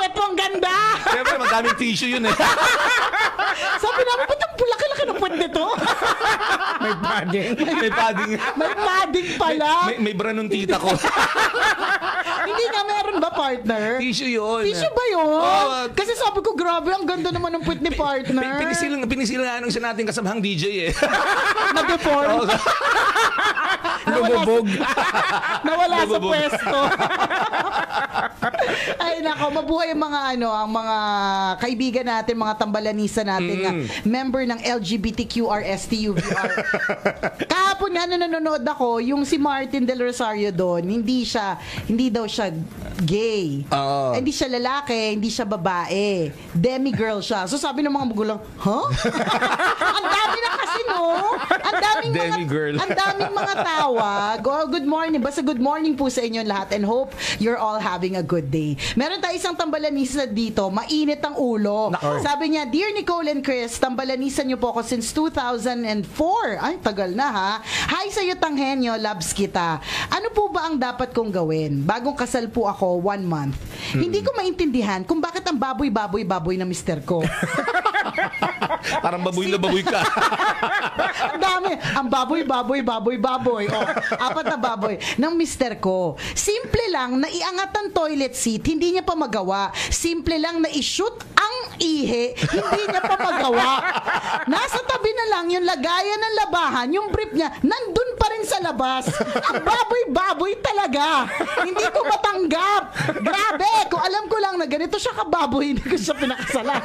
puwet mo ang ganda. Siyempre, madaming tissue yun eh. Sabi namin, ba't ang laki-laki ng puwet nito? May padding. May padding. May padding pala. May bra nung tita ko. Hindi nga meron ba, partner? Tissue yun. Tissue ba yun? Oh, Kasi sabi ko, grabe, ang ganda naman ng puwet ni partner. Pinisilang siya natin kasabahang DJ eh. Na-deform. Lumubog. Nawala sa pwesto. Ay nako, mabuhay ang mga ang mga kaibigan natin, mga tambalanisa natin nga, member ng LGBTQRSTUVR. Kahapon nga nanonood ako, yung si Martin Del Rosario doon, hindi daw siya gay. Hindi siya lalaki, hindi siya babae. Demi-girl siya. So sabi ng mga magulang, huh? Ang dami na kasi, no? Ang daming mga tawag. Oh, good morning. Basta good morning po sa inyo lahat and hope you're all having a good day. Meron tayo isang tambalanisa dito. Mainit ang ulo. Sabi niya, Dear Nicole and Chris, tambalanisan niyo po ako since 2004. Ay, tagal na ha. Hi sa'yo, Tanghenyo. Loves kita. Ano po ba ang dapat kong gawin? Bagong kasal po ako, 1 month. Hindi ko maintindihan kung bakit ang baboy na mister ko. Parang baboy na baboy ka. Ang dami. Ang baboy. Oh, 4 na baboy ng mister ko. Simple lang na iangat ang toilet seat, hindi niya pa magawa. Simple lang na i-shoot ang ihi, hindi niya pa magawa. Nasa tabi na lang yung lagayan ng labahan, yung brief niya, nandun pa rin sa labas. Ang baboy talaga. Hindi ko matanggap. Grabe. Kung alam ko lang na ganito siya kababoy, hindi ko siya pinakasalan.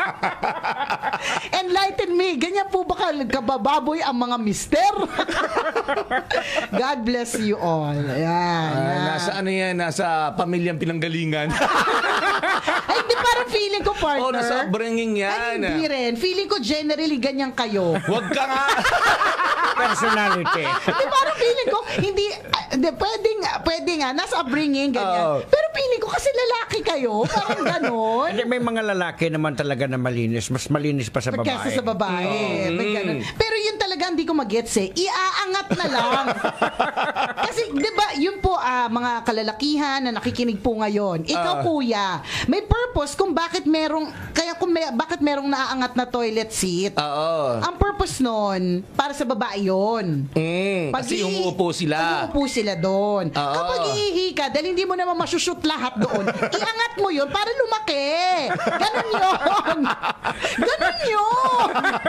Enlighten me. Ganyan po ba kabababoy ang mga mister? God bless you all. Ayan. Nasa pamilyang pinanggalingan. Ay, di parang feeling ko, partner. Nasa upbringing yan. Ay, hindi rin. Feeling ko generally ganyan kayo. Huwag ka nga. Personality. Di parang feeling ko, hindi, pwede nga, nasa upbringing, ganyan. Pero feeling ko kasi lalaki kayo, parang ganon. Hindi, may mga lalaki naman talaga na malinis. Mas malinis pa sa babae. Kesa sa babae. May ganon. Pero yun talaga hindi ko magets eh. Iaangat na lang. Kasi, di ba, yun po, mga kalalakihan na nakikinig po ngayon. Ikaw, kuya, may purpose kung bakit bakit merong naaangat na toilet seat. Ang purpose nun, para sa babae yun. Kasi umuupo sila. Umuupo sila doon. Kapag iihi ka, dahil hindi mo naman masushoot lahat doon, iangat mo yun para lumaki. Ganon yun.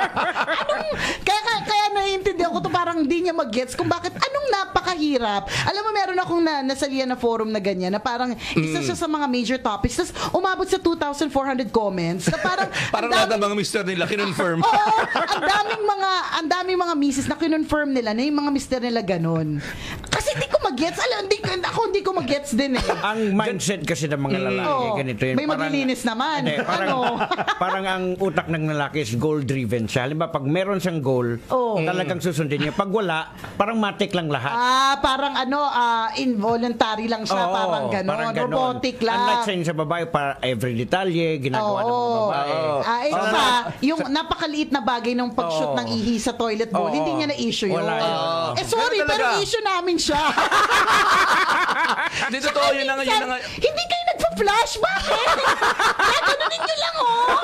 Kaya naiintindihan ko to, parang hindi niya mag-gets kung bakit, anong napakahirap. Alam mo, meron akong nasalihan na forum na ganyan, na parang isa siya sa mga major topics, tapos umabot sa 2,400 comments, na parang lahat ng mga mister nila kinonfirm. Oo, ang daming mga misis na kinonfirm nila na yung mga mister nila ganon. Kasi hindi ko mag-gets. Hindi ko mag-gets din eh. Ang mindset kasi ng mga lalaki, ganito yun. May maglilinis naman. Parang ang utak ng lalaki is goal-driven siya. Halimbawa, pag meron siyang goal, talagang susundin niya. Pag wala, parang matik lang lahat. Parang involuntary lang siya. Parang ganon. Robotic lang. Unlike sa babae, para every detalye, ginagawa ng mga babae. Yung napakaliit na bagay ng pag-shoot ng ihi sa toilet bowl, hindi niya na-issue yun. Sorry, pero issue namin siya. Hindi, totoo yun na nga. Hindi kayo nagpa-flash? Bakit? Ganonin nyo lang,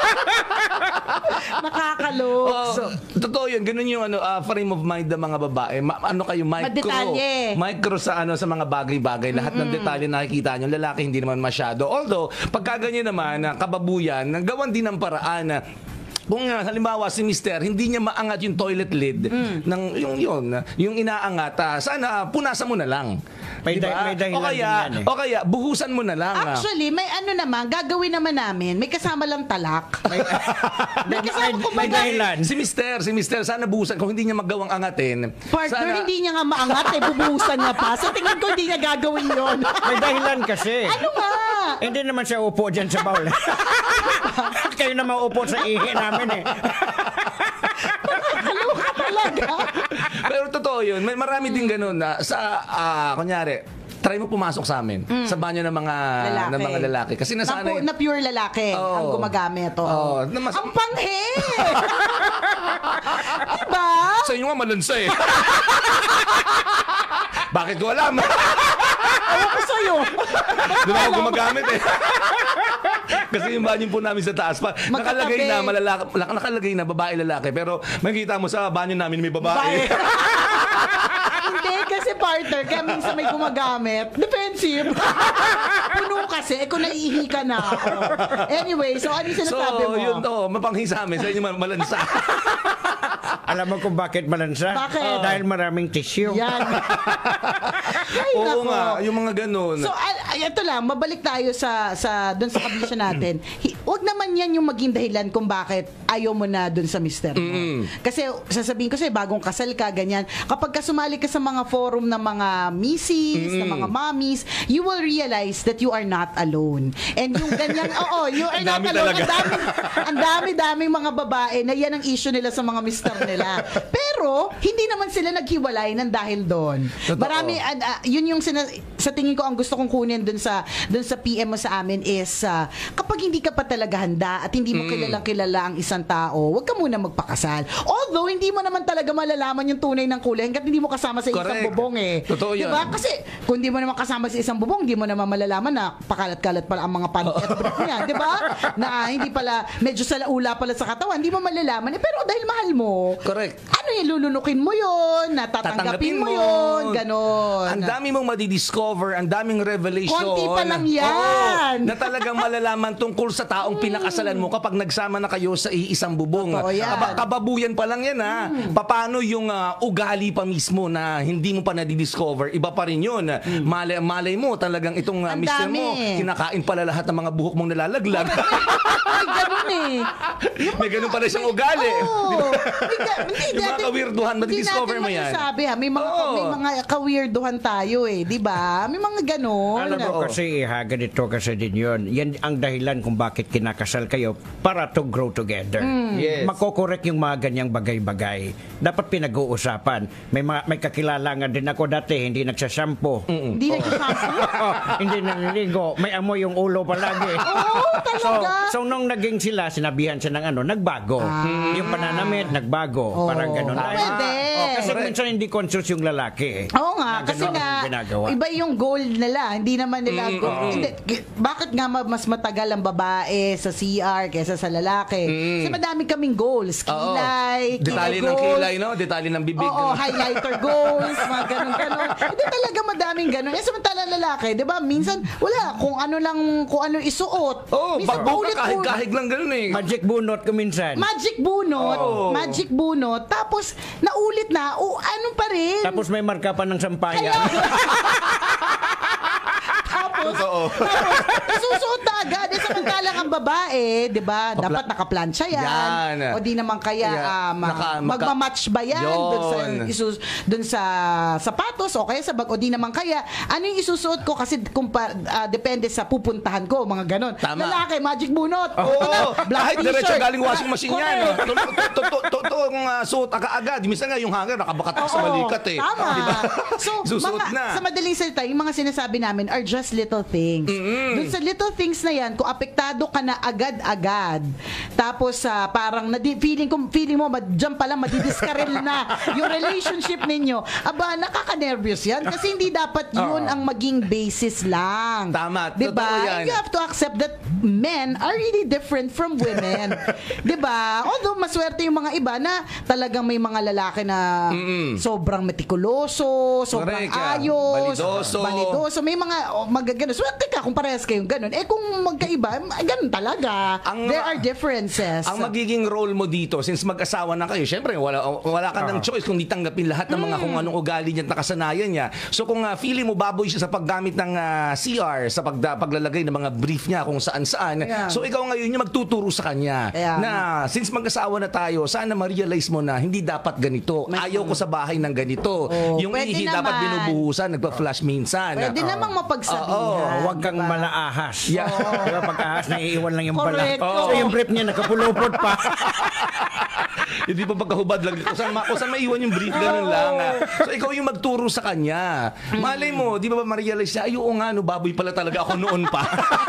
Nakakalok. Totoo yun. Ganun yung frame of mind ng mga babae. Micro sa mga bagay-bagay. Lahat ng detalye nakikita nyo. Lalaki hindi naman masyado. Although, pagka ganyan naman, kababuyan, gawan din ng paraan kung halimbawa si mister, hindi niya maangat yung toilet lid ng yung inaangat, sana punasan mo na lang. May dahilan o kaya buhusan mo na lang. Actually, may gagawin naman namin. May kasama lang talak. May dahilan. Si mister, sana buhusan kung hindi niya magawang angatin. Partner, hindi niya nga maangat bubuhusan niya pa. Sa tingin ko, hindi niya gagawin yon. May dahilan kasi. Ano nga? Hindi naman siya upo dyan sa bowl. Kayo na maupo sa ihi namin eh. Nakakaloka talaga. Pero totoo yun. May marami din ganun na kunyari, try mo pumasok sa amin sa banyo ng mga lalaki. Kasi nasanay na pure lalaki ang gumagamit. Ang panghe! Diba? Sa inyo nga malansa eh. Bakit ko alam? Ewan ko sa'yo. Doon ako gumagamit eh. Kasi yung banyo po namin sa taas pa, nakalagay na nakalagay na babae lalaki, pero makikita mo sa banyo namin may babae. Hindi, kasi partner, kaya minsan may gumagamit. Defensive. Puno kasi, kung naiihi ka na ako. Anyway, so ano yung sinasabi mo? So, yun mapanghi sa amin. Sa inyo malansa. Alam mo kung bakit malansa? Bakit? Dahil maraming tissue. Yan. Ay, Oo nako. nga, yung mga ganun. So, ito lang, mabalik tayo doon sa kabisya natin. Huwag naman yan yung maging dahilan kung bakit ayaw mo na doon sa mister mo. Kasi, sasabihin ko sa'yo, bagong kasal ka, ganyan. Kapag sumali ka sa mga forum ng mga misis, ng mga mommies, you will realize that you are not alone. And yung ganyan, you are not alone. Ang dami-daming mga babae na yan ang issue nila sa mga mister nila. Pero, hindi naman sila naghiwalay ng dahil doon. Marami, yun yung sa tingin ko ang gusto kong kunin doon sa PM mo sa amin is kapag hindi ka pa talaga handa at hindi mo kilalang kilala ang isang tao, huwag ka muna magpakasal. Although, hindi mo naman talaga malalaman yung tunay ng kulay hanggat hindi mo kasama sa isang bubong eh. Totoo yan. Diba? Kasi kung hindi mo naman kasama sa isang bubong, hindi mo naman malalaman na pakalat-kalat pala ang mga panty at bra niya. Diba? Na hindi pala, medyo salaula pala sa katawan, hindi mo malalaman. Pero dahil mahal mo, correct. Ano yung lulunukin mo yun, natatanggapin mo yun, ganon. Ang dami mong madidiscover, ang daming revelation. Konti pa lang yan. Na talagang malalaman tungkol sa taong pinakasalan mo kapag nagsama na kayo sa isang bubong. Kababuyan pa lang yan ha. Paano yung ugali pa mismo na hindi mo pa nadidiscover, iba pa rin yun. Malay mo talagang itong mister mo, kinakain pala lahat ng mga buhok mong nalalaglag. Ay, ganun eh. May ganun pala siyang ugali. Oo. Yung mga kawirduhan, madidiscover mo yan. Sabi may mga kawirduhan tayo eh, di ba? May mga ganon. Alam mo kasi, ganito kasi din yun. Yan ang dahilan kung bakit kinakasal kayo para to grow together. Yes. Makokorek yung mga ganyang bagay-bagay. Dapat pinag-uusapan. May kakilala nga din ako dati, hindi nagsashampoo. Hindi nagsasampo. Hindi naniligo. May amoy yung ulo palagi. Oo, talaga. So nung naging sila, sinabihan siya ng nagbago. Yung pananamit, nagbago. Parang ganun. Pwede. Kasi minsan hindi conscious yung lalaki. Oo nga, kasi nga, iba yung goal nila. Hindi naman nila bakit nga mas matagal ang babae sa CR kaysa sa lalaki? Kasi madami kaming goals. Kilay, detalye ng kilay, no? Detalye ng bibig. Oo, highlighter goals, mga ganun-ganun. Hindi talaga madaming ganun. Eh, samantala lalaki, di ba? Minsan, wala. Kung ano isuot. Minsan, kahig lang ganun eh. Magic bunot ko minsan. Magic bunot. Tapos, naulit na, ano pa rin? Tapos may marka pa ng sampayan. Tapos, isusuot na agad. Samantalang ang babae, di ba, dapat nakaplansya yan. O di naman kaya, magmamatch ba yan dun sa sapatos o kaya sa bag, o di naman kaya, ano yung isusuot ko kasi depende sa pupuntahan ko, mga ganon. Lalaki, magic bunot. Kahit diretso galing washing machine yan. Totoong suot agad. Minsan nga yung hanger nakabakat sa balikat eh. Tama. Diba? So, susuot na. sa madaling salita, yung mga sinasabi namin are just little things. Dun sa little things na yan, kung apektado ka na agad-agad, tapos parang feeling mo, dyan pala madidiskarel na yung relationship ninyo, nakaka-nervous yan kasi hindi dapat yun ang maging basis lang. Tama. Diba? And you have to accept that men are really different from women. Diba? Although maswerte yung mga iba na talagang may mga lalaki na sobrang metikuloso, sobrang ayos, balidoso. May mga magagano. Swerte ka kung parehas kayong ganun. Kung magkaiba, ganun talaga. There are differences. Ang magiging role mo dito, since mag-asawa na kayo, syempre, wala ka ng choice kung di tanggapin lahat ng mga kung anong ugali niya at nakasanayan niya. So kung feeling mo baboy siya sa paggamit ng CR, sa paglalagay ng mga brief niya kung saan-saan, so ikaw ngayon yung magtuturo sa kanya na since mag-asawa na tayo, sana ma-realize mo na hindi dapat ganito. Ayaw ko sa bahay ng ganito. Yung ihi dapat binubuhusan, nagpa-flash minsan. Pwede namang mapagsabihan. Huwag kang malaahas. Diba pag ahas, naiiwan lang yung pala. Correct. So yung brief niya, nakapulupot pa. Hindi pa pagkahubad lang. Kung saan maiwan yung brief, ganun lang. So ikaw yung magturo sa kanya. Malay mo, di ba ma-realize niya, oo nga, baboy pala talaga ako noon pa.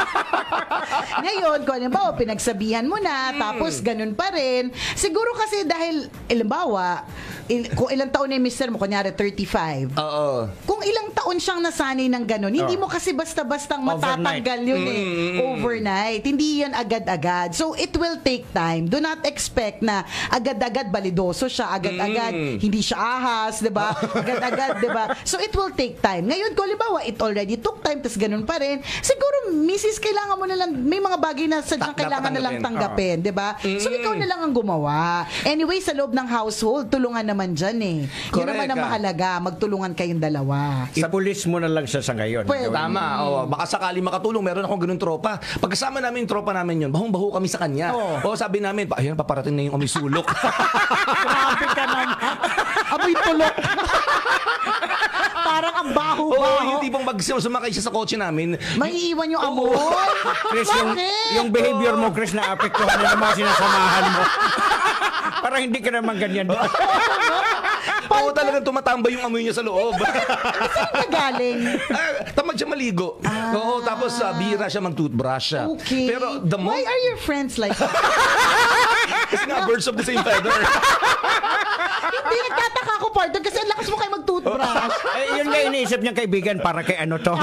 Ngayon, kung halimbawa, pinagsabihan mo na, tapos ganun pa rin. Siguro kasi dahil, halimbawa, kung ilang taon na yung mister mo, kunyari 35. Oo. Kung ilang taon siyang nasanay ng ganun. Hindi mo kasi basta-bastang matatanggal yun overnight. Hindi yan agad-agad. So, it will take time. Do not expect na agad-agad balidoso siya, agad-agad hindi siya ahas, 'di ba? Agad-agad, 'di ba? So, it will take time. Ngayon, kung halimbawa, it already took time, tas ganun pa rin, siguro, misis, kailangan mo na lang, may mga bagay na sadyang kailangan na lang tanggapin, 'di ba? So, ikaw na lang ang gumawa. Anyway, sa loob ng household, tulungan naman dyan eh. Yun naman ang mahalaga, magtulungan kayong dalawa. Ipulis mo na lang siya sa ngayon. Pwede. Tama. Baka sakali makatulong. Meron akong ganun tropa. Pagkasama namin yung tropa namin yun, bahong-baho kami sa kanya. Sabi namin, ayun, paparating na yung amoy sulok. Grabe ka naman. Amoy tulok. Parang ang baho-baho. Yung tipong pag sumakay siya sa kotse namin, may iwan yung amoy. Chris, Bakit? yung behavior mo, Chris, na apektuhan na naman sinasamahan mo. Parang hindi ka naman ganyan. oo, talagang tumatambay yung amoy niya sa loob. Saan ka galing? Tamad siya maligo. Oo, tapos bihira siya mag-toothbrush siya. Okay. Pero Why are your friends like that? Kasi nga, birds of the same feather. Hindi, nagtataka ako, partner, kasi ang lakas mo kayo mag-toothbrush. Yun nga iniisip niyang kaibigan para kay ano to.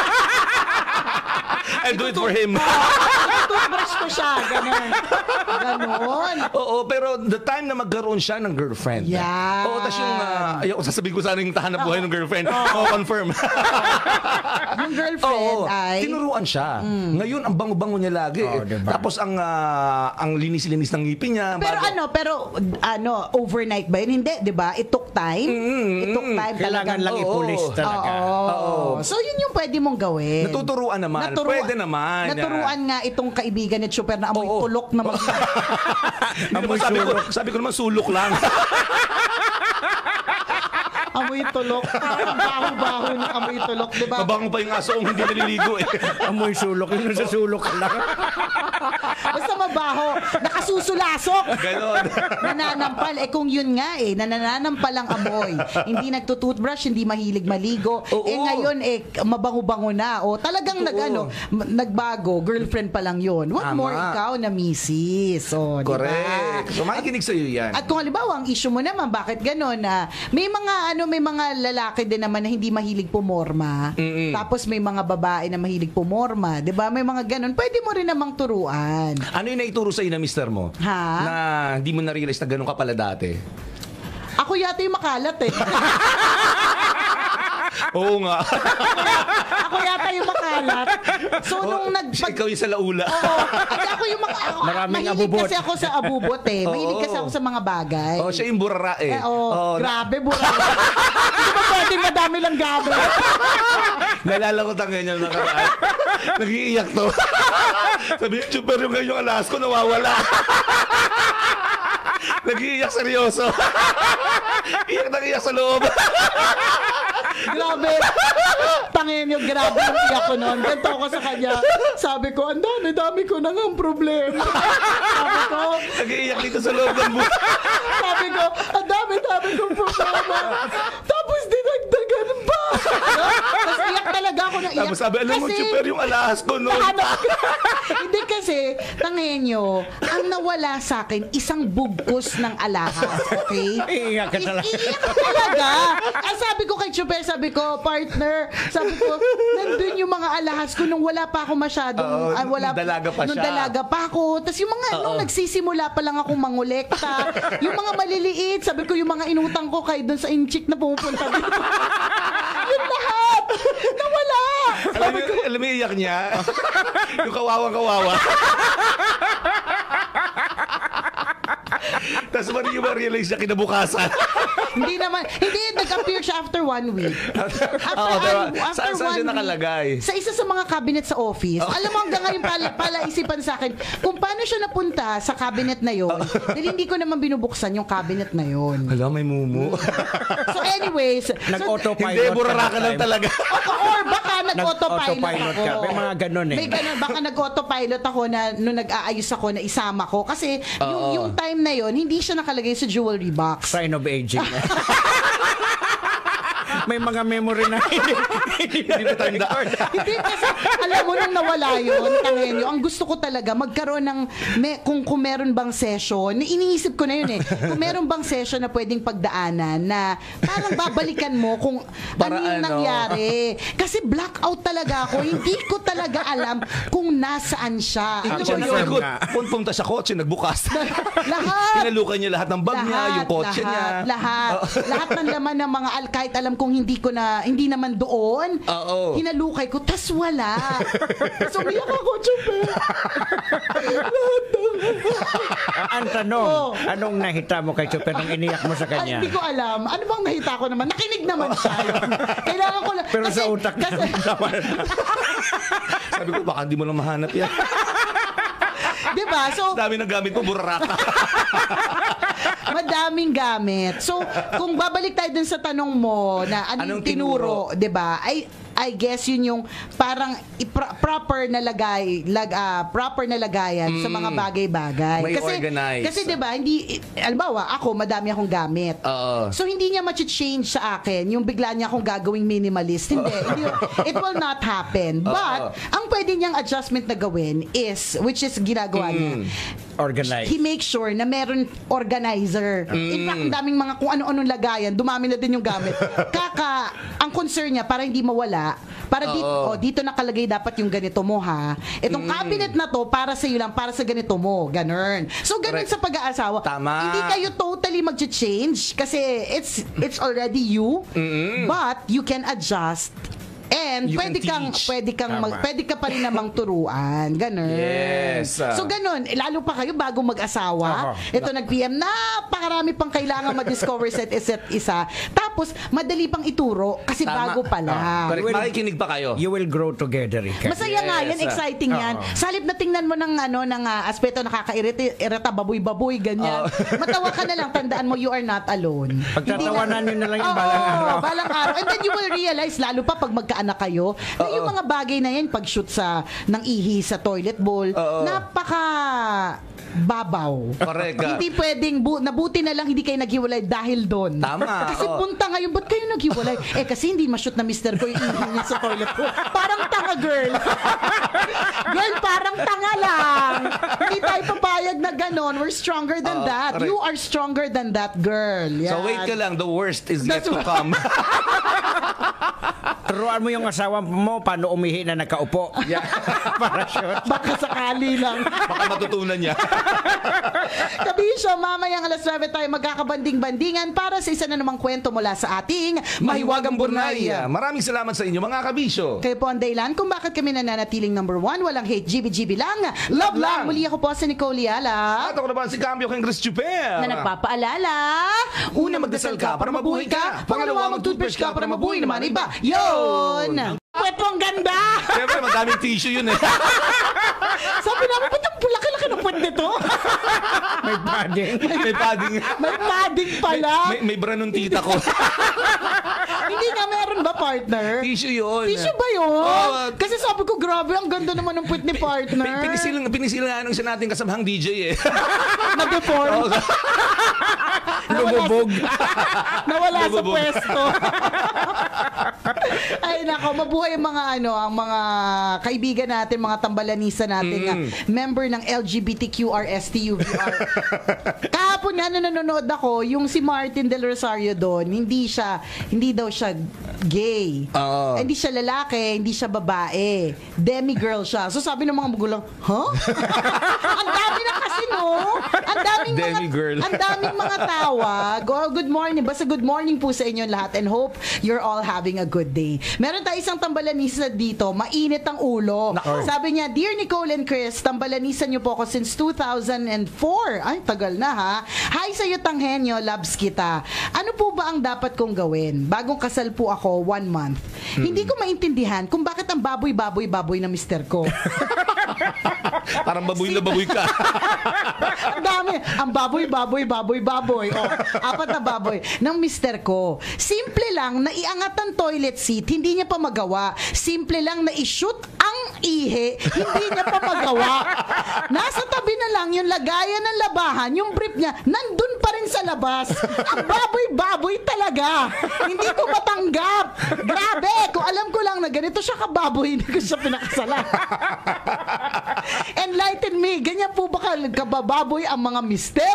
I'll do it for him. Toothbrush ko siya, ganun. Ganon. Oo, pero the time na magkaroon siya ng girlfriend. Yeah. Oo, tas yung, ayoko sasabihin ko sana yung tahanap buhay ng girlfriend. Oo, confirm. Yung girlfriend ay... tinuruan siya. Ngayon, ang bango-bango niya lagi. Diba? Tapos ang linis-linis ng ngipin niya. Pero overnight ba yun? Hindi, di ba? It took time. It took time Kailangan talaga. lang ipulis talaga. Oo. So, yun yung pwede mong gawin. Natuturuan naman. Pwede naman. Naturuan nga itong kaibigan ni Chuper na amoy tulok na sabi ko naman sulok lang. amoy tulok. Parang baho-baho ng amoy tulok, di ba? Mabango pa yung aso kung hindi naliligo eh. Amoy sulok. Yung sa sulok ka lang. Basta mabaho. Nakasusulasok. Ganon. Nananampal. Kung yun nga nananampal ang amoy. Hindi nagtutoothbrush, hindi mahilig maligo. Ngayon mabango-bango na. Talagang nagbago. Girlfriend pa lang yun. What more ikaw na misis? Correct. Diba? So makikinig sa'yo yan. At kung halimbawa, ang issue mo naman, bakit ganon? May mga lalaki din naman na hindi mahilig pumorma. Tapos may mga babae na mahilig pumorma. Diba? May mga ganon. Pwede mo rin namang turuan. Ano yung naituro sa'yo na mister mo? Ha? Na hindi mo na-realize na ganun ka pala dati? Ako yata yung makalat eh. Oo nga. Ako yata yung makalat. So, nung Ikaw yung sa laula. At ako yung Maraming mahilig abubot. kasi ako sa abubot eh. Mahilig kasi ako sa mga bagay. Siya yung burara eh. Grabe, burara. Hindi ba pwedeng madami lang gamit? Nalala ko tangan niya nakaraan. Nag-iiyak to. Sabi niya, Chuper, yung alas ko nawawala. Nag-iiyak seryoso. Iyak sa loob. Grabe. Tangin yung grabe yung iyak ko noon. Ganto ako sa kanya. Sabi ko, ang dami ko na nga ang problema. Sabi ko, Nag-iiyak dito sa loob ng buhay. sabi ko, ang dami kong problema. Tapos dinagdagan pa. Tapos iyak talaga ako ng iyak. Tapos sabi, alam mo, Chuper, yung alahas ko noon. Hindi kasi, tangin nyo, ang nawala sa akin, isang bugkos ng alahas. Okay? Iiyak ka talaga. Iiyak ka talaga. Ang sabi ko kay Chuper, sabi ko, partner, sabi ko, nandun yung mga alahas ko nung wala pa ako masyadong, nung dalaga pa nung siya. dalaga pa ako. Tapos yung mga, nung nagsisimula pa lang akong mangolekta, yung mga maliliit, sabi ko, yung mga inutang ko kay doon sa inchik na pumupunta dito. Yun lahat! Nawala! Alam mo yung iyak niya? Yung kawawang-kawawa. Tapos ma-realize niya kinabukasan. Hindi naman, nag-appear siya after 1 week. Saan siya nakalagay? Sa isa sa mga cabinet sa office. Alam mo, hanggang ngayon pala isipan sa akin, kung paano siya napunta sa cabinet na yon, dahil hindi ko naman binubuksan yung cabinet na yon. Hala, may mumu. So anyways, Nag-autopilot. Hindi, burara ka lang talaga. or baka nag-autopilot ako. ka. May mga ganun eh. May ganun. Baka nag-autopilot ako na nung nag-aayos ako na isama ko. Kasi yung time na yon, hindi siya nakalagay sa jewelry box. Sign of aging. May mga memory na Hindi na tanda. Hindi kasi, alam mo nang nawala yun, tangenyo, ang gusto ko talaga, magkaroon ng, kung meron bang session, iniisip ko na yun eh, kung meron bang session na pwedeng pagdaanan, na parang babalikan mo kung Para ano yung nangyari. Kasi blackout talaga ako, hindi ko talaga alam kung nasaan siya. Alam mo yun? Punta sa kotse, nagbukas. Lahat. Hinalukan niya lahat ng bag niya, yung kotse niya. Lahat ng laman ng mga kahit alam kong hindi naman doon. Hinalukay ko, tas wala. So, umiyak ako, Chupe. Ang tanong, anong nahita mo kay Chupe nung iniyak mo sa kanya? Hindi ko alam. Ano bang nahita ko naman? Nakinig naman siya. Kailangan ko lang. Pero sa utak niya naman. Sabi ko, baka hindi mo lang mahanap yan. Diba? So, dami ng gamit mo, burarata. madaming gamit. So, kung babalik tayo dun sa tanong mo na anong tinuro, 'di ba? I guess yun yung parang proper na lagayan sa mga bagay-bagay. May organize. Kasi 'di ba, hindi halimbawa ako madami akong gamit. So hindi niya ma-change sa akin yung bigla niya akong gagawing minimalist. Hindi, it will not happen. But ang pwede niyang adjustment na gawin is, which is ginagawa niya, organize. he makes sure na meron organizer. In fact, ang daming mga kung ano-anong lagayan, dumami na din yung gamit. Ang concern niya, para hindi mawala, para dito nakalagay dapat yung ganito mo ha. Itong cabinet na to, para sa iyo lang, para sa ganito mo. Ganun. So, ganun sa pag-aasawa. Tama. Hindi kayo totally mag-change kasi it's already you, but you can adjust. And pwede ka pa rin namang turuan. Ganun. Yes. So ganun, lalo pa kayo bago mag-asawa. Ito nag-PM, napakarami pang kailangan ma-discover sa isa't isa. Tapos, madali pang ituro kasi bago pa lang. Makikinig pa kayo. You will grow together, Ika. Masaya nga yan, exciting yan. Sa halip na tingnan mo ng aspeto nakakairita, baboy-baboy, ganyan. Matawa ka na lang, tandaan mo, you are not alone. Pagtatawanan nyo na lang yung balang araw. Balang araw. And then you will realize, lalo pa pag magkaanak kayo, na yung mga bagay na yan, pag-shoot ng ihi sa toilet bowl, napaka babaw. Correct. Hindi pwedeng, nabuti na lang hindi kayo naghiwalay dahil doon. Tama. Kasi punta ngayon, ba't kayo naghiwalay? Kasi hindi ma-shoot na mister ko yung ihi niya sa toilet bowl. Parang tanga, girl. Girl, parang tanga lang. Hindi tayo papayag na ganon. We're stronger than that. Correct. You are stronger than that, girl. Yan. So wait ka lang, the worst is yet to come. Turuan mo yung asawa mo paano umihi na nakaupo. Para sure. Baka sakali lang. Baka matutunan niya. Kabisyo, mamayang alas 9 tayo magkakabanding-bandingan para sa isa na namang kwento mula sa ating Mahiwagang Burnaya. Maraming salamat sa inyo, mga kabisyo. Kayo po ang dahilan kung bakit kami nananatiling number 1. Walang hate, GB lang. Love lang. Muli ako po si Nicole Yala. At ako naman si Cambio King Chris Chuper. Na nagpapaalala, una magdasal ka para mabuhay ka. Pangalawa, mag-toothbrush ka para mabuhay naman iba. Yun! Pweto ang ganda! Siyempre, madaming tissue yun eh. Sabi namin, ba't ang laki-laki ng puwet nito? May padding. May padding. May padding pala. May branong tita ko. Hindi nga meron ba, partner? Tissue yun. Tissue ba yun? Kasi sabi ko, grabe, ang ganda naman ng puwet ni partner. Pinisil nga nung siya nating kasamahang DJ eh. Na-deform. Lumubog. Nawala sa pwesto. Ay nako, mabuhay ang mga kaibigan natin, mga tambalanisa natin, member ng LGBTQRSTUVR. Kahapon nga nanonood ako, yung si Martin Del Rosario doon, hindi daw siya gay. Hindi siya lalaki, hindi siya babae. Demi-girl siya. So sabi ng mga magulang, ang dami na kasi, no? Ang daming mga tawag. Good morning. Basta good morning po sa inyo lahat and hope you're all having a good day. Meron tayo isang tambalanisa dito. Mainit ang ulo. Sabi niya, Dear Nicole and Chris, tambalanisan niyo po ako since 2004. Ay, tagal na ha. Hi sa'yo, Tanghenyo. Loves kita. Ano po ba ang dapat kong gawin? Bagong kasal po ako, 1 month. Hindi ko maintindihan kung bakit ang baboy na mister ko. Parang baboy na baboy ka. Ang dami. Ang baboy. O, 4 na baboy ng mister ko. Simple lang na iangat ang toilet seat, hindi niya pa magawa. Simple lang na i-shoot ang ihi, hindi niya pa magawa. Nasa tabi na lang yung lagayan ng labahan, yung brief niya, nandun pa pa rin sa labas. Ang baboy-baboy talaga. Hindi ko matanggap. Grabe. Kung alam ko lang na ganito siya kababoy, hindi ko siya pinakasalan. Enlighten me. Ganyan po ba kabababoy ang mga mister?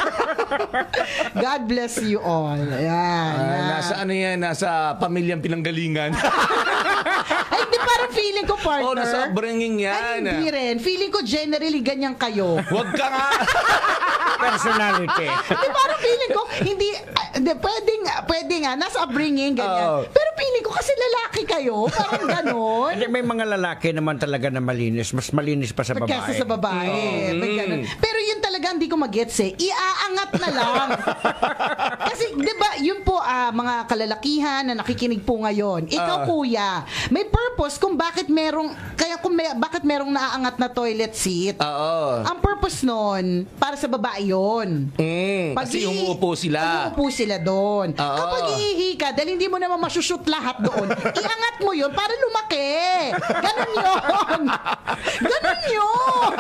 God bless you all. Ayan. Nasa ano yan, nasa pamilyang pinanggalingan. Ay, hindi parang feeling ko, partner. Nasa upbringing yan. Ay, hindi rin. Feeling ko generally ganyan kayo. Huwag ka nga. Personality. Hindi, parang feeling ko, hindi, pwede nga, nasa upbringing, ganyan. Pero feeling ko kasi lalaki kayo, parang ganon. Hindi, may mga lalaki naman talaga na malinis. Mas malinis pa sa babae. Kesa sa babae. May ganon. Pero yun talaga hindi ko magets eh. Iaangat na lang. Kasi, di ba, yun po, mga kalalakihan na nakikinig po ngayon. Ikaw, kuya, may purpose kung bakit merong, bakit merong naaangat na toilet seat. Ang purpose nun, para sa babae yun. Kasi umuupo sila. Umuupo sila doon. Kapag iihi ka, dahil hindi mo naman masushoot lahat doon, iangat mo yun para lumaki. Ganon yun. Ganon yun.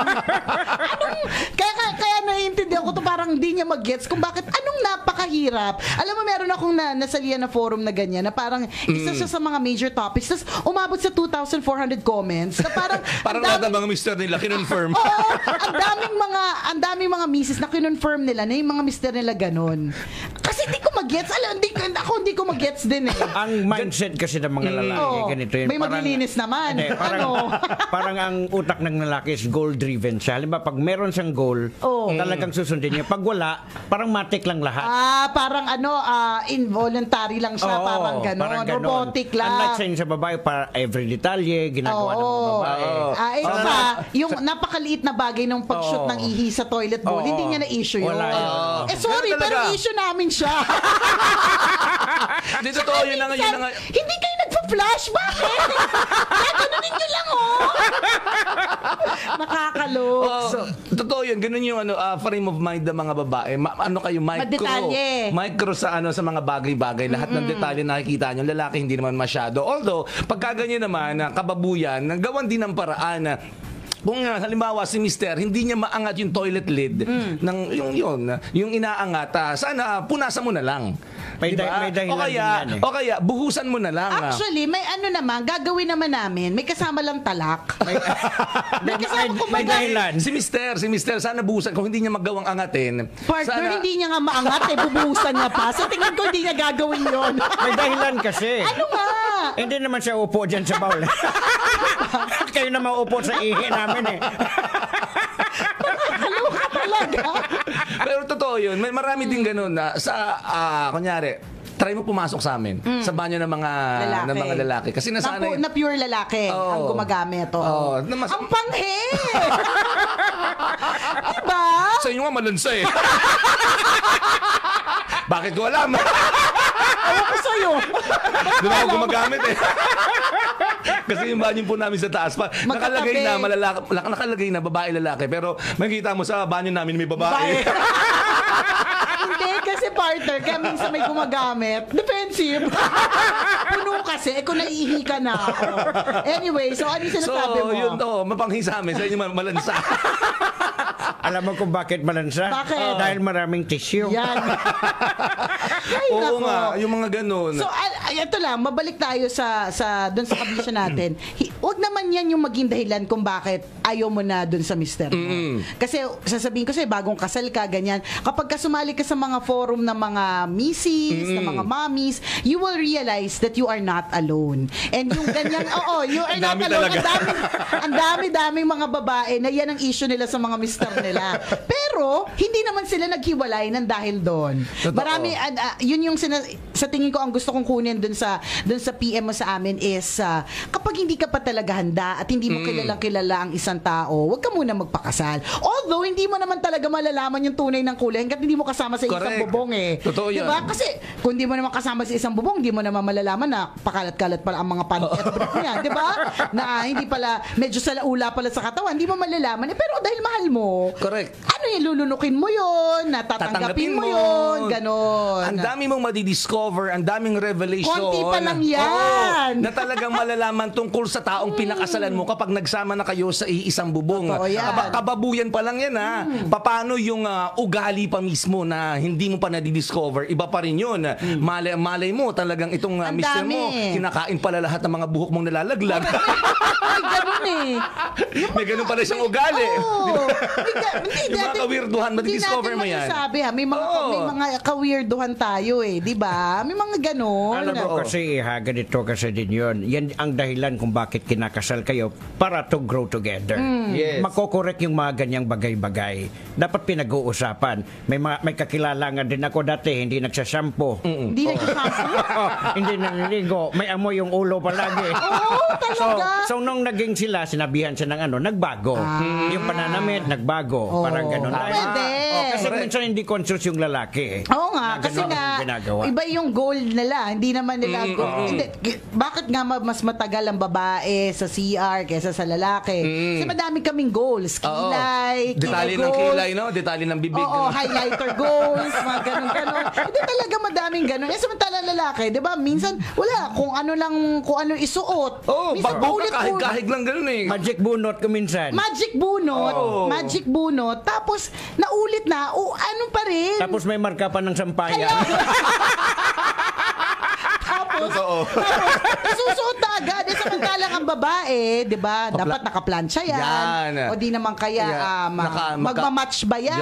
Kaya naiintindihan ko to, parang hindi niya mag-gets kung bakit, anong napakahirap. Alam mo, meron akong nasalihan na forum na ganyan, na parang isa siya sa mga major topics, tapos umabot sa 2,400 comments, na parang lahat ng mga mister nila kinonfirm. Oo, ang daming mga misis na kinonfirm nila na yung mga mister nila ganon. Kasi hindi ko mag-gets. Hindi ko mag-gets din eh. Ang mindset kasi ng mga lalaki, ganito yun. May maglilinis naman. Hindi, parang ang utak ng lalaki is goal-driven siya. Halimbawa, pag meron siyang goal, talagang susundin niya. Pag wala, parang matik lang lahat. Parang involuntary lang siya. Parang ganon. Robotic lang. Unlike sa babae, para every detalye, ginagawa ng mga babae. Yung napakaliit na bagay ng pag-shoot ng ihi sa toilet bowl, hindi niya na-issue yun. Sorry, pero issue namin siya. Hindi, totoo yun na nga. Hindi kayo nagpa-flash. Bakit? Ganonin nyo lang, Nakakalok. Totoo yun. Ganun yung frame of mind ng mga babae. Micro sa mga bagay-bagay. Lahat ng detalye nakikita nyo. Lalaki hindi naman masyado. Although, pagka ganyan naman, kababuyan, gawan din ng paraan na kung halimbawa si mister, hindi niya maangat yung toilet lid ng yung inaangat, sana punasan mo na lang. May dahilan o kaya buhusan mo na lang. Actually, may gagawin naman namin. May kasama lang talak. May dahilan. Si mister, sana buhusan. Kung hindi niya magawang angatin. Partner, hindi niya nga maangat, bubuhusan niya pa. Sa tingin ko, hindi niya gagawin yon. May dahilan kasi. Ano nga? Hindi naman siya upo dyan sa bowl. Kayo na maupo sa ihi namin eh. Nakakaloka talaga. Pero totoo yun. May marami din ganun na kunyari, try mo pumasok sa amin sa banyo ng mga lalaki. Kasi nasanay na pure lalaki ang gumagamit. Ang panghe! Diba? Sa inyo nga malansa eh. Bakit ko alam? Ewan ko sa'yo. Doon ako gumagamit eh. Kasi yung banyo po namin sa taas pa, nakalagay na babae lalaki, pero makikita mo sa banyo namin may babae. Hindi, kasi partner, kaya minsan may gumagamit. Defensive. Puno kasi, kung naiihi ka na. Anyway, so ano yung sinasabi mo? So, yun mapanghi sa amin. Sa inyo malansa. Alam mo kung bakit malansa? Bakit? Dahil maraming tissue. Yan. Oo nga, yung mga ganun. So, ito lang, mabalik tayo doon sa kabisya natin. Huwag naman yan yung maging dahilan kung bakit ayaw mo na doon sa mister mo. Kasi, sasabihin ko sa'yo, bagong kasal ka, ganyan. Kapag sumali ka sa mga forum ng mga misis, ng mga mommies, you will realize that you are not alone. And yung ganyan, you are not alone. Ang dami-daming mga babae na yan ang issue nila sa mga mister nila. Pero, hindi naman sila naghiwalay ng dahil doon. Marami, yun yung sa tingin ko ang gusto kong kunin doon sa PM mo sa amin is, kapag hindi ka pa talaga handa at hindi mo kilala ang isang tao, huwag ka muna magpakasal. Although, hindi mo naman talaga malalaman yung tunay ng kulay hanggat hindi mo kasama sa isang bubong eh. Totoo yan. Diba? Kasi, kung hindi mo naman kasama sa isang bubong, hindi mo naman malalaman na pakalat-kalat pala ang mga panty at bra niya. Diba? Na hindi pala, medyo salaula pala sa katawan, hindi mo malalaman. Pero dahil mahal mo, correct. ano yung lulunukin mo yun, natatanggapin mo yun, ganon. Ang dami mong madidiscover, ang daming revelation. Konti pa lang yan. Na talagang malalaman tungkol sa taong pinakasalan mo kapag nagsama na kayo sa iisang bubong. Totoo yan. Kababuyan pa lang yan ha. Paano yung ugali pa mismo na hindi mo pa nadidiscover, iba pa rin yun. Malay mo talagang itong mister mo, kinakain pala lahat ng mga buhok mong nalalaglag. Ay, ganun eh. May ganun pala siyang ugali. Oo. Yung mga ka-weirduhan, madidiscover mo yan. Sabi ha, may mga ka-weirduhan tayo eh, di ba? May mga ganun. Alam mo kasi, ganito kasi din yun. Yan ang dahilan kung bakit kinakasal kayo para to grow together. Yes. Makokorek yung mga ganyang bagay-bagay. Dapat pinag-uusapan. May kakilalangan din ako dati, hindi nagsashampoo. Hindi nagsasampo. Hindi naniligo. May amoy yung ulo palagi. Oo, talaga. So nung naging sila, sinabihan siya ng nagbago. Yung pananamit, nagbago. Parang ganun. Pwede. Kasi minsan hindi conscious yung lalaki. Oo nga, kasi nga, iba yung goal nila. Hindi naman nila bakit nga mas matagal ang babae sa CR kaysa sa lalaki? Kasi madami kaming goals. Kilay, detalye ng kilay, no? Detalye ng bibig. Oo, highlighter goals, mga ganun-ganun. Hindi talaga madaming ganun. Eh, samantala lalaki, di ba? Minsan, wala. Kung ano isuot. Pagbuka kahig-kahig lang ganun eh. Magic bunot ko minsan. Magic bunot. Tapos, naulit na. Ano pa rin? Tapos may marka pa ng sampayan. Tapos, susuot na agad. Samantalang ang babae, di ba, dapat nakaplansya yan. O di naman kaya magmamatch ba yan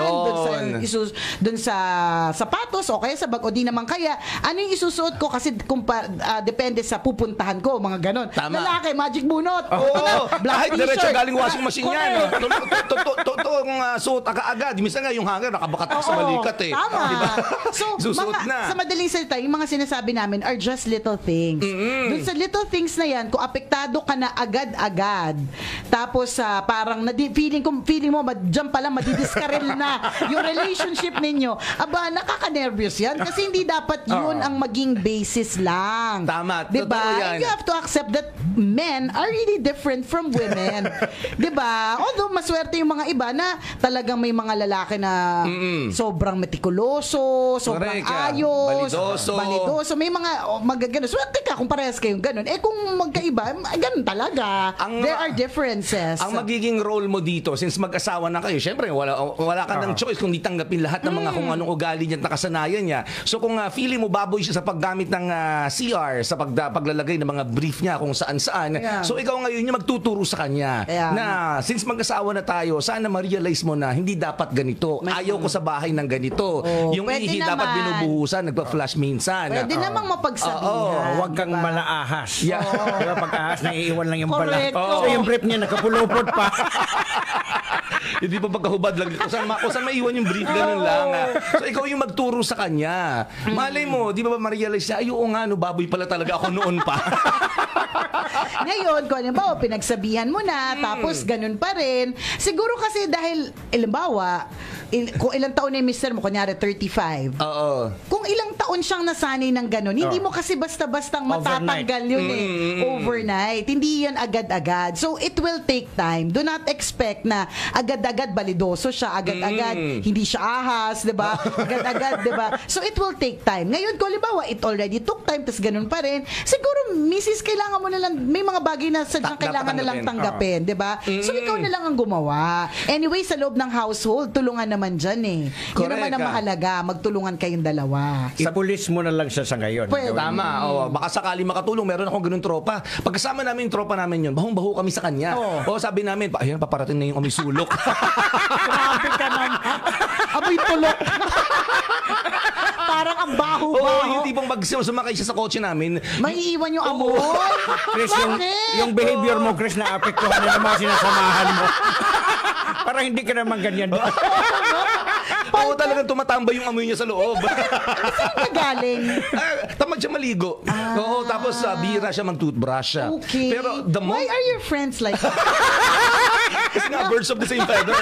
dun sa sapatos o kaya sa bag. O di naman kaya, ano yung isusuot ko kasi depende sa pupuntahan ko, mga ganon. Lalaki, magic bunot. Kahit diretso galing washing machine yan. Totoong suot agad. Minsan nga yung hanger nakabakatak sa balikat eh. Tama. So, sa madaling salita, yung mga sinasabi namin are just little things. Dun sa little things na yan, kung apektado ka na agad-agad, tapos parang feeling mo, dyan pala madidiskarel na yung relationship ninyo, nakaka-nervous yan kasi hindi dapat yun ang maging basis lang. Tama. Diba? Totoo yan. You have to accept that men are really different from women. Diba? Although maswerte yung mga iba na talagang may mga lalaki na sobrang metikuloso, sobrang ayos, balidoso. May mga magagano. Swerte ka kung parehas kayong ganun. Kung magkaiba, ganun talaga. There are differences. Ang magiging role mo dito, since mag-asawa na kayo, syempre, wala ka ng choice kung di tanggapin lahat ng mga kung anong ugali niya at nakasanayan niya. So kung feeling mo baboy siya sa paggamit ng CR, sa paglalagay ng mga brief niya kung saan-saan, so ikaw ngayon yung magtuturo sa kanya na since mag-asawa na tayo, sana ma-realize mo na hindi dapat ganito. Ayaw ko sa bahay ng ganito. Yung ihi dapat binubuhusan, nagpa-flash minsan. Pwede namang mapagsabihan. Huwag kung malaahas. Diba pag-ahas, naiiwan lang yung balat. Correct. So yung brief niya, nakapulupot pa. Hindi pa pagkahubad lang. Kung saan maiwan yung brief, ganun lang. So ikaw yung magturo sa kanya. Malay mo, di ba ma-realize niya, oo nga, baboy pala talaga ako noon pa. Ngayon, kung halimbawa, pinagsabihan mo na, tapos ganun pa rin. Siguro kasi dahil, halimbawa, kung ilang taon na yung mister mo, kunyari 35. Oo. Kung ilang taon siyang nasanay ng ganun, hindi mo kasi basta-bastang matatanggal yun overnight. Hindi yan agad-agad. So, it will take time. Do not expect na agad-agad balidoso siya, agad-agad hindi siya ahas, diba? Agad-agad, diba? So, it will take time. Ngayon, kung halimbawa, it already took time, tas ganun pa rin, siguro, misis, kailangan mo na lang, may mga bagay na sadyang kailangan na lang tanggapin, diba? So, ikaw na lang ang gumawa. Anyway, sa loob ng household, tulungan naman dyan eh. Yun naman ang mahalaga, magtulungan kayong dalawa. Ipulis mo na lang siya sa ngayon. Pwede. Tama. Baka sakali makatulong, meron akong ganun tropa. Pagkasama namin yung tropa namin yun, bahong-baho kami sa kanya. Sabi namin, ayan, paparating na yung amoy sulok. Grabe ka naman. Amoy tulok. Parang ang baho-baho. Yung tipong sumakay siya sa kotse namin. Maiiwan yung amoy. Chris, yung behavior mo, Chris, na-apektuhan na ng mga sinasamahan mo. Parang hindi ka naman ganyan. Oo, talagang tumatambay yung amoy niya sa loob. Saan ka galing? Tamad siya maligo. Oo, tapos bihira siya mag-toothbrush siya. Okay. Pero why are your friends like that? Kasi nga, birds of the same feather.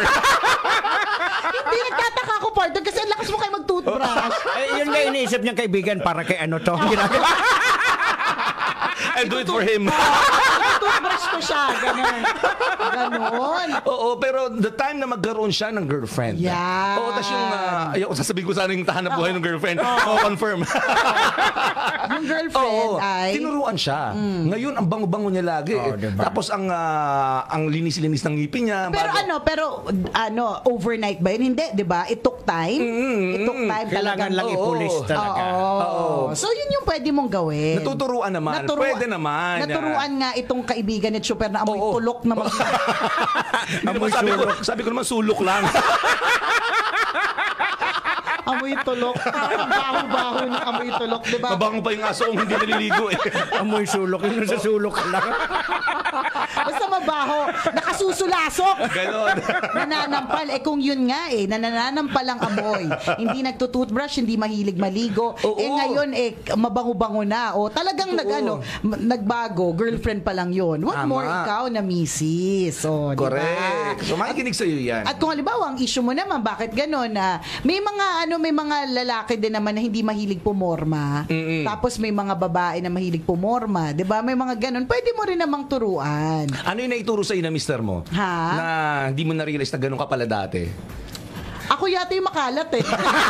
Hindi, nagtataka ako, partner, kasi ang lakas mo kayo mag-toothbrush. Yun nga iniisip niyang kaibigan para kay ano to. I'll do it for him. tinutoothbrush ko siya. Ganon. Oo, pero the time na magkaroon siya ng girlfriend. Yan. Oo, tas yung, ayoko sasabihin ko sana yung tahanap buhay ng girlfriend. Oo, confirm. Yung girlfriend Oo, ay... tinuruan siya. Ngayon, ang bango-bango niya lagi. Diba? Tapos ang linis-linis ng ngipin niya. Pero overnight ba yun? Hindi, di ba? It took time. It took time. Kailangan lang Oo. ipulis talaga. Oo. So, yun yung pwede mong gawin. Natuturuan naman. Pwede naman. Naturuan nga itong kaibigan ni Chuper na amoy Oo. tulok na Hindi naman sabi ko naman sulok lang. amoy tulok. Parang baho-baho ng amoy tulok, di ba? Mabango pa yung aso kung hindi naliligo eh. Amoy sulok. Yung nasa sulok ka lang. Basta mabaho. Nakasusulasok. Ganon. Nananampal. Kung yun nga nananampal ang amoy. Hindi nagtutoothbrush, hindi mahilig maligo. Oo. Ngayon mabango-bango na. Talagang nagbago. Girlfriend pa lang yun. What Tama. more ikaw na misis? Correct. Diba? So makikinig sa'yo yan. At kung halimbawa, ang issue mo naman, bakit gano'n na may mga lalaki din naman na hindi mahilig pumorma. Tapos may mga babae na mahilig pumorma. 'Di ba? May mga gano'n. Pwede mo rin namang turuan. Ano yung naituro sa'yo na mister mo? Ha? Na hindi mo na-realize na gano'n ka pala dati? Ako yata yung makalat eh.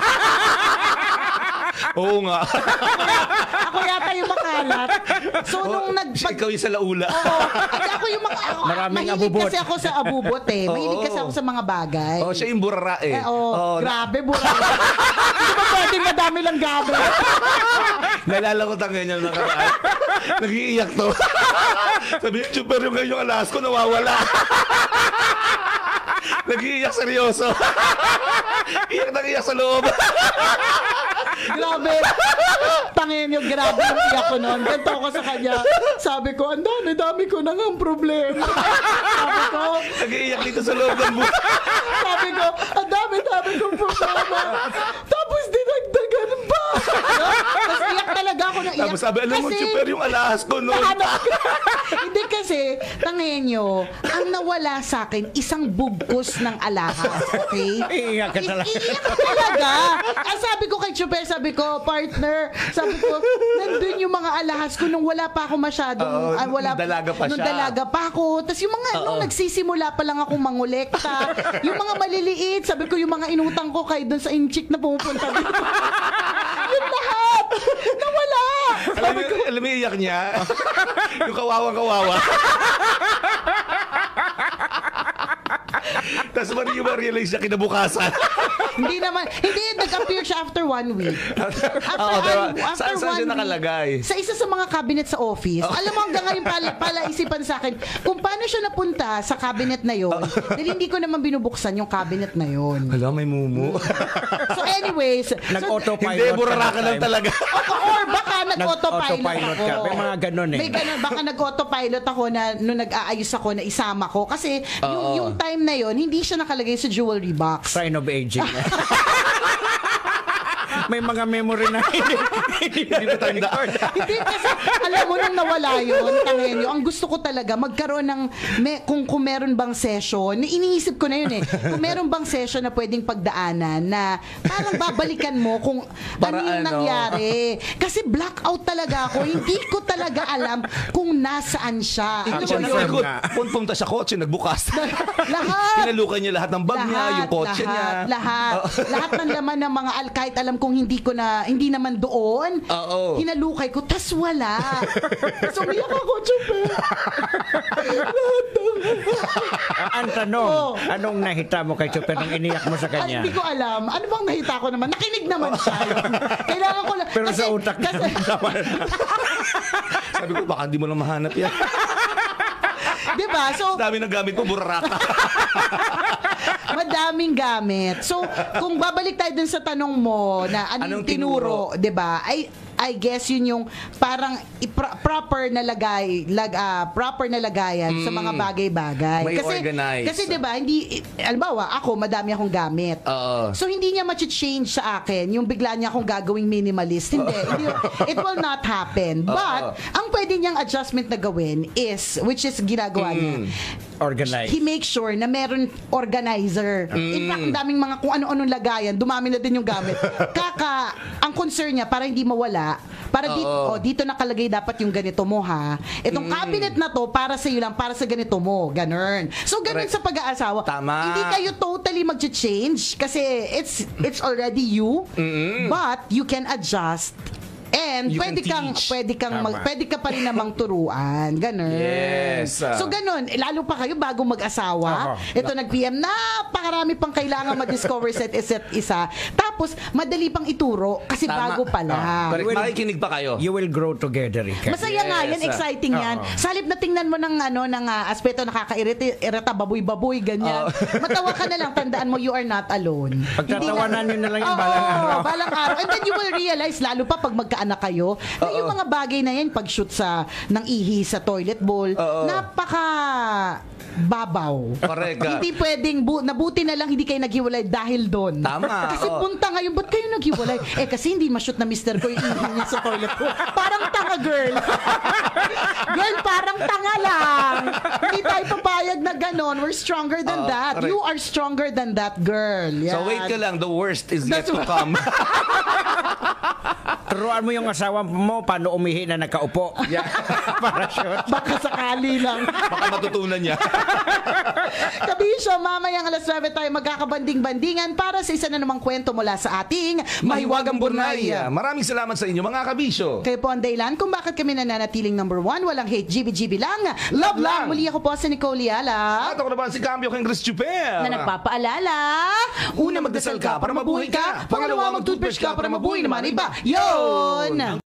Oo nga. Ako yata yung makalat. So nung Ikaw yung sa laula. Oo. At ako yung Maraming mahilig abubot. kasi ako sa abubot eh. Mahilig kasi ako sa mga bagay. Siya yung burara eh. Grabe, burara. Hindi ba pwedeng madami lang gabi? Nalala ko tangin niya nakaraan. Nag-iiyak to. Sabi niya, super yung ngayon yung alas ko nawawala. Nag-iiyak seryoso. Iyak na iyak sa loob. Grabe. Tangin yung grabe yung iyak ko noon. Ganto ako sa kanya. Sabi ko, ang dami ko nang ang problema. Sabi ko, Nag-iiyak dito sa loob ng buhay. sabi ko, ang dami kong problema. Tapos dinagdagan pa. Tapos iyak talaga ako ng iyak. Tapos sabi, alam mo, super yung alahas ko noon. Hindi kasi, tangin nyo, ang nawala sa akin, isang bugkos ng alahas. Okay? Iiyak ka talaga. Iiyak ka talaga. Ang sabi ko kay Chuper, sabi ko, partner, sabi ko, nandun yung mga alahas ko nung wala pa ako masyadong, nung dalaga pa nung siya. dalaga pa ako. Tapos yung mga, nung nagsisimula pa lang akong mangolekta, yung mga maliliit, sabi ko, yung mga inutang ko kay doon sa inchik na pumupunta dito. Yun lahat. Nawala. Alam mo yung iyak niya? Yung kawawang-kawawa. Tapos ma-realize niya kinabukasan. Hindi nag-appear siya after 1 week. Saan siya nakalagay? Sa isa sa mga cabinet sa office. Alam mo, hanggang ngayon pala isipan sa akin, kung paano siya napunta sa cabinet na yon, dahil hindi ko naman binubuksan yung cabinet na yon. Hala, may mumu. So anyways, Nag-autopilot. Hindi, burara ka lang talaga. or baka nag-autopilot Nag-autopilot ako. ka. May mga ganun eh. May ganun. Baka nag-autopilot ako na nung nag-aayos ako na isama ko. Kasi yung time na yon, hindi siya nakalagay sa jewelry box. Sign of aging. May mga memory na hindi matanda. Hindi kasi, alam mo, nung nawala yun, tangin nyo, ang gusto ko talaga, magkaroon ng, kung meron bang session, iniisip ko na yun eh, kung meron bang session na pwedeng pagdaanan, na parang babalikan mo kung ano yung nangyari. Kasi blackout talaga ako, hindi ko talaga alam kung nasaan siya. Kung pumunta sa kotse, nagbukas. Lahat. Pinalukan niya lahat ng bag niya, yung kotse niya. Lahat ng laman ng mga kahit alam kong hindi naman doon. Hinalukay ko, tas wala. So, umiyak ako, Chuper. Ang tanong, anong nahita mo kay Chuper nang iniyak mo sa kanya? Hindi ko alam. Ano bang nahita ko naman? Nakinig naman siya. Kailangan ko lang. Pero sa utak naman. Sabi ko, baka di mo lang mahanap yan. Diba? So, dami ng gamit mo, buraraka. madaming gamit. So, kung babalik tayo dun sa tanong mo na anong tinuro, 'di ba? I guess yun yung parang proper na lagayan sa mga bagay-bagay. May organize. Kasi 'di ba, hindi halimbawa ako madami akong gamit. So hindi niya ma-change sa akin yung bigla niya akong gagawing minimalist. Hindi, it will not happen. But ang pwede niyang adjustment na gawin is which is ginagawa niya. Organized. he makes sure na meron organizer. In fact, ang daming mga kung ano-anong lagayan, dumami na din yung gamit. Ang concern niya, para hindi mawala, para dito nakalagay dapat yung ganito mo ha. Itong cabinet na to, para sa iyo lang, para sa ganito mo. Ganun. So, ganun Correct. sa pag-aasawa. Tama. Hindi kayo totally mag-change kasi it's already you, but you can adjust. And You pwede can teach. Tama. pwede ka pa rin namang turuan. Ganun. Yes. So ganun, lalo pa kayo bago mag-asawa. Oo. Ito nag-PM, napakarami pang kailangan ma-discover sa isa't isa. Tapos, madali pang ituro kasi Tama. bago pa lang. Correct. will- Makikinig pa kayo. You will grow together, Ika. Masaya nga yan, Yes. exciting yan. Oo. Sa halip na tingnan mo ng aspeto nakakairita, baboy-baboy, ganyan. Matawa ka na lang, tandaan mo, you are not alone. Pagtatawanan nyo na lang yung Oo, balang araw. balang araw. And then you will realize, lalo pa pag magkaanak kayo, na yung mga bagay na yan, pag-shoot ng ihi sa toilet bowl, napaka babaw. Correct ka. Hindi pwedeng, nabuti na lang hindi kayo naghiwalay dahil doon. Tama, Kasi oo. punta ngayon, ba't kayo naghiwalay? Kasi hindi ma-shoot na mister ko yung ihi niya sa toilet bowl. Parang tanga, girl. Girl, parang tanga lang. Hindi tayo papayag na ganon. We're stronger than that. correct. You are stronger than that, girl. So Yan. wait ka lang, the worst is yet to come. Turuan mo yung asawa mo paano umihi na nakaupo. Para sure. Baka sakali lang. Baka matutunan niya. Kabisyo, mamayang alas 9 tayo magkakabanding-bandingan para sa isa na namang kwento mula sa ating Mahiwagang Burnaya. Maraming salamat sa inyo mga kabisyo. Kayo po ang dahilan kung bakit kami nananatiling number 1. Walang hate, GB lang. Love lang. Muli ako po si Nicole Yala. At ako naman si Cambio King Chris Chuper. Na nagpapaalala, una magdasal ka para mabuhay ka, pangalawa mag-toothbrush ka para mabuhay naman iba. Yun!